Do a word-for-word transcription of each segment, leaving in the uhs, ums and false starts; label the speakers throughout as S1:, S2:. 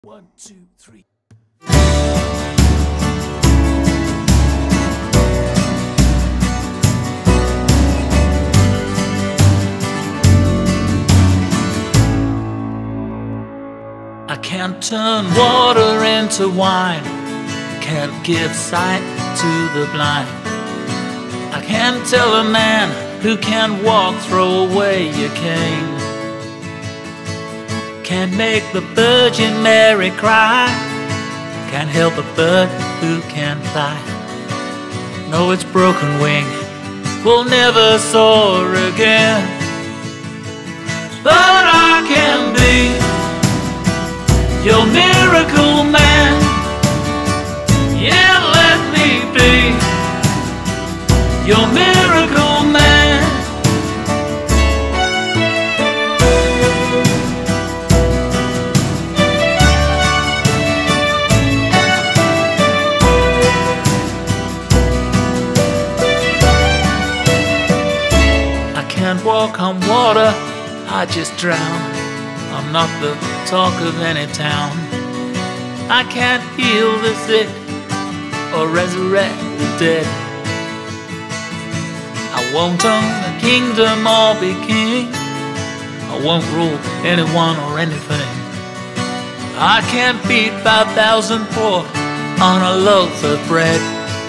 S1: One, two, three. I can't turn water into wine, can't give sight to the blind. I can't tell a man who can't walk, throw away your cane. Can't make the Virgin Mary cry, can't help a bird who can't fly. No, its broken wing will never soar again. But I can be your miracle man. Yeah, let me be your miracle man. I can't walk on water, I just drown. I'm not the talk of any town. I can't heal the sick or resurrect the dead. I won't own a kingdom or be king. I won't rule anyone or anything. I can't feed five thousand poor on a loaf of bread.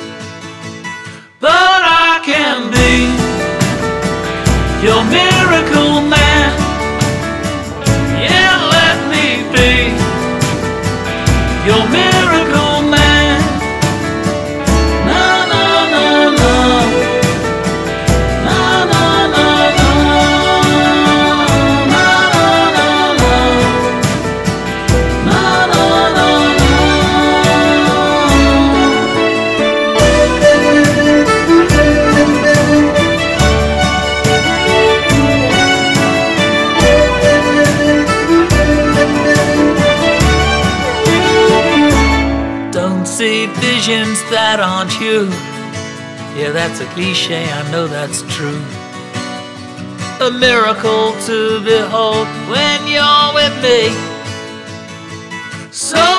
S1: But I can be your miracle man. Yeah, let me be your miracle man. Na na na na, na na na na, na na na na, na na na na. Don't see visions that aren't you. Yeah, that's a cliche, I know that's true. A miracle to behold when you're with me. So